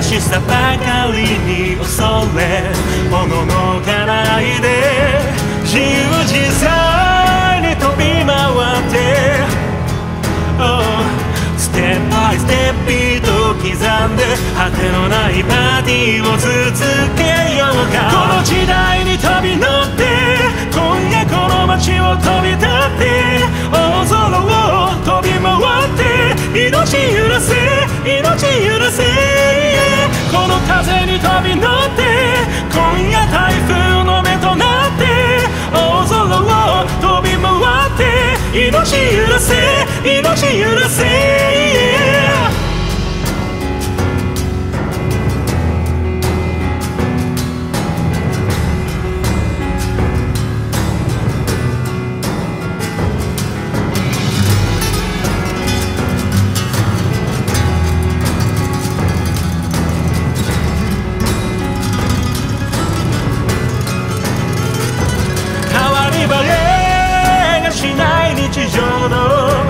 しさばかりに恐れおののかないで自由自在に飛び回って、ステップバイステップビートを刻んで果てのないパーティーを続けようか。この時代に飛び乗って今夜この街を飛び立って大空を飛び回って命揺らせ命揺らせ、この風に飛び乗って今夜台風の目となって大空を飛び回って命揺らせ命揺らせ、日常の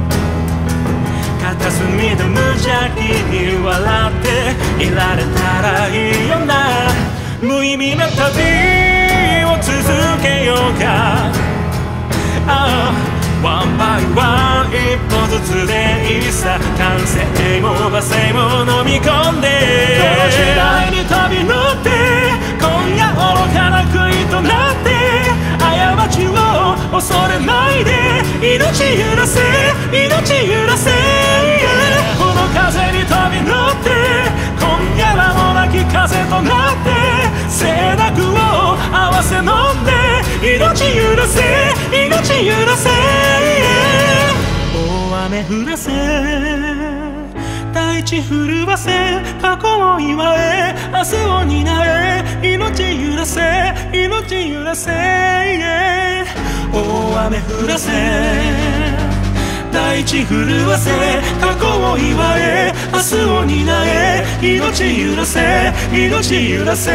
片隅で無邪気に笑っていられたらいいよな。無意味な旅を続けようか。ワンバイワン一歩ずつでいいさ。感性も罵声も飲み込んでこの時代に飛び乗って今夜愚かな悔いとなって過ちを恐れないで命揺らせ命揺らせ、この風に飛び乗って今夜名もなき風となって清濁を合わせ飲んで命揺らせ命揺らせ、大雨降らせ大地震わせ過去を祝え明日を担え命揺らせ命揺らせ、大雨降らせ大地震わせ過去を祝え明日を担え命揺らせ命揺らせ、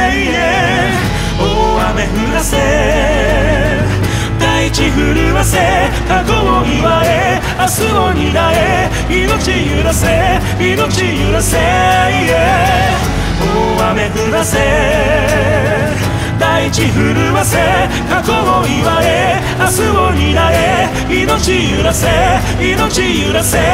大雨降らせ大地震わせ過去を祝え明日を担え命揺らせ命揺らせ、大雨降らせ大地震わせ過去を祝え明日を担え命揺らせ命揺らせ、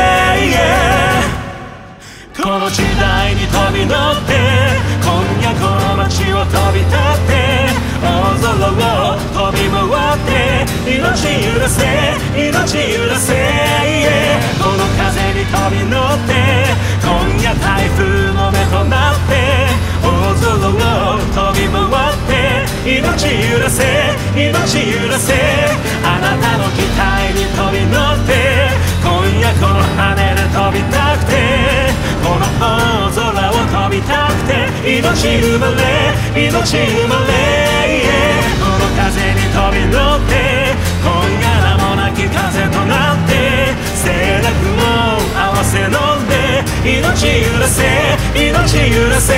この時代に飛び乗って今夜この街を飛び立って大空を飛び回って命揺らせ命揺らせ、この風に飛び乗って今夜台風の目となって大空を飛び回って命揺らせ命揺らせ、あなたの期待に飛び乗って今夜この羽で飛びたくてこの大空を飛びたくて命生まれ命生まれ、この風に飛び乗って今夜名もなき風となって清濁を合わせ飲んで命揺らせ命揺らせ、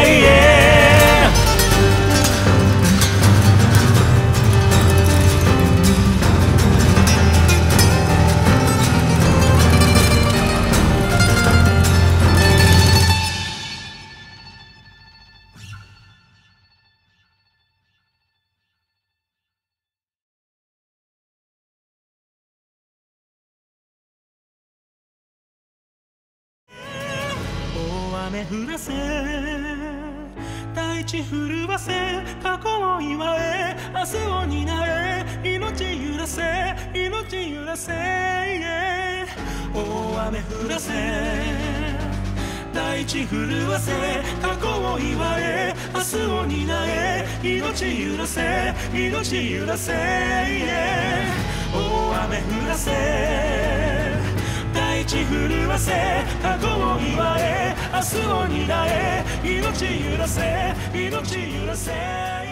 雨降らせ大地震わせ過去を祝え明日を担え命揺らせ命揺らせ、大雨降らせ大地震わせ過去を祝え明日を担え命揺らせ命揺らせ、大雨降らせ大地震わせ過去を祝え明日を担え命揺らせ命揺らせ。